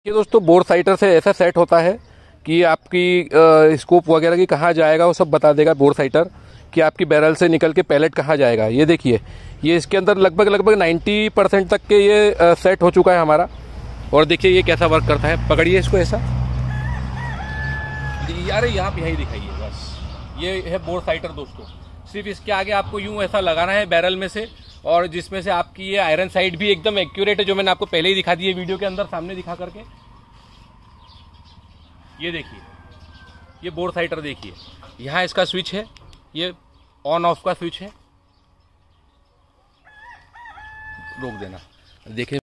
ये दोस्तों बोर साइटर से ऐसा सेट होता है कि आपकी स्कोप वगैरह की कहाँ जाएगा वो सब बता देगा बोर साइटर कि आपकी बैरल से निकल के पैलेट कहाँ जाएगा। ये देखिए, ये इसके अंदर लगभग 90% तक के ये सेट हो चुका है हमारा। और देखिए ये कैसा वर्क करता है। पकड़िए इसको ऐसा, यार यहाँ पे यही दिखाइए बस। ये है बोर साइटर दोस्तों। सिर्फ इसके आगे आपको यूं ऐसा लगाना है बैरल में से, और जिसमें से आपकी ये आयरन साइड भी एकदम एक्यूरेट है, जो मैंने आपको पहले ही दिखा दी है वीडियो के अंदर सामने दिखा करके। ये देखिए, ये बोर साइटर देखिए, यहाँ इसका स्विच है, ये ऑन ऑफ का स्विच है। रोक देना, देखिए